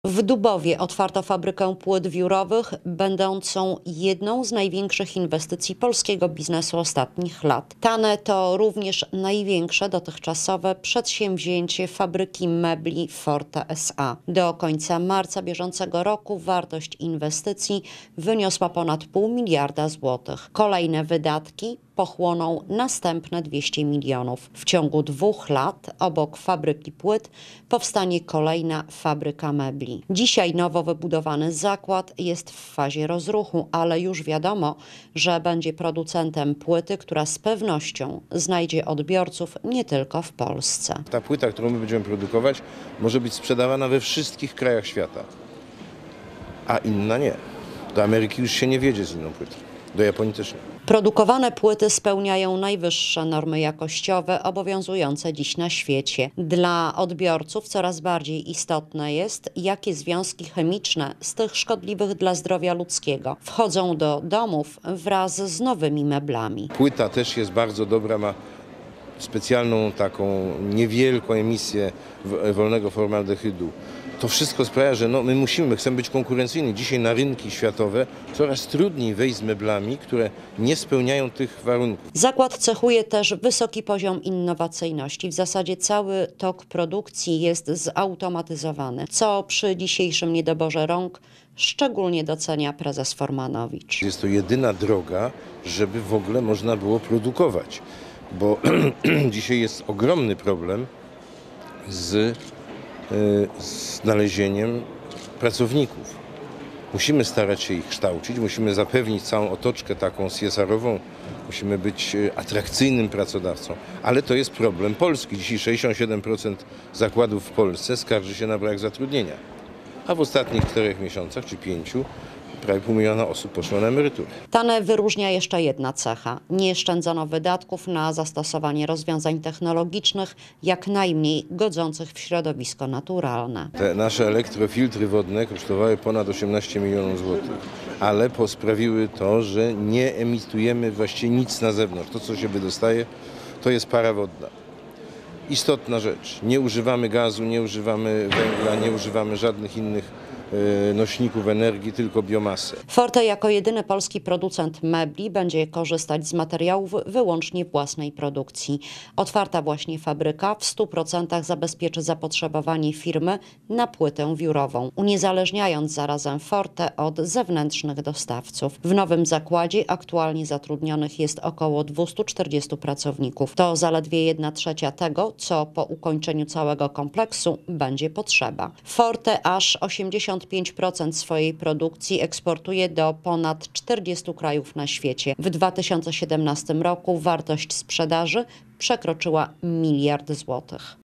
W Dubowie otwarto fabrykę płyt wiórowych, będącą jedną z największych inwestycji polskiego biznesu ostatnich lat. Tane to również największe dotychczasowe przedsięwzięcie fabryki mebli Forte S.A. Do końca marca bieżącego roku wartość inwestycji wyniosła ponad 0,5 miliarda złotych. Kolejne wydatki pochłoną następne 200 milionów. W ciągu 2 lat obok fabryki płyt powstanie kolejna fabryka mebli. Dzisiaj nowo wybudowany zakład jest w fazie rozruchu, ale już wiadomo, że będzie producentem płyty, która z pewnością znajdzie odbiorców nie tylko w Polsce. Ta płyta, którą my będziemy produkować, może być sprzedawana we wszystkich krajach świata, a inna nie. Do Ameryki już się nie wiedzie z inną płytą, do Japonii też nie. Produkowane płyty spełniają najwyższe normy jakościowe obowiązujące dziś na świecie. Dla odbiorców coraz bardziej istotne jest, jakie związki chemiczne z tych szkodliwych dla zdrowia ludzkiego wchodzą do domów wraz z nowymi meblami. Płyta też jest bardzo dobra, ma specjalną taką niewielką emisję wolnego formaldehydu. To wszystko sprawia, że my chcemy być konkurencyjni. Dzisiaj na rynki światowe coraz trudniej wejść z meblami, które nie spełniają tych warunków. Zakład cechuje też wysoki poziom innowacyjności. W zasadzie cały tok produkcji jest zautomatyzowany, co przy dzisiejszym niedoborze rąk szczególnie docenia prezes Formanowicz. Jest to jedyna droga, żeby w ogóle można było produkować, bo dzisiaj jest ogromny problem z znalezieniem pracowników. Musimy starać się ich kształcić, musimy zapewnić całą otoczkę taką CSR-ową, musimy być atrakcyjnym pracodawcą, ale to jest problem Polski. Dzisiaj 67% zakładów w Polsce skarży się na brak zatrudnienia, a w ostatnich 4 miesiącach czy 5 prawie 0,5 miliona osób poszło na emeryturę. Tanę wyróżnia jeszcze jedna cecha. Nie szczędzono wydatków na zastosowanie rozwiązań technologicznych, jak najmniej godzących w środowisko naturalne. Te nasze elektrofiltry wodne kosztowały ponad 18 milionów złotych, ale sprawiły to, że nie emitujemy właściwie nic na zewnątrz. To, co się wydostaje, to jest para wodna. Istotna rzecz. Nie używamy gazu, nie używamy węgla, nie używamy żadnych innych nośników energii, tylko biomasę. Forte jako jedyny polski producent mebli będzie korzystać z materiałów wyłącznie własnej produkcji. Otwarta właśnie fabryka w 100% zabezpieczy zapotrzebowanie firmy na płytę wiórową, uniezależniając zarazem Forte od zewnętrznych dostawców. W nowym zakładzie aktualnie zatrudnionych jest około 240 pracowników. To zaledwie 1/3 tego, co po ukończeniu całego kompleksu będzie potrzeba. Forte aż 85% swojej produkcji eksportuje do ponad 40 krajów na świecie. W 2017 roku wartość sprzedaży przekroczyła 1 miliard złotych.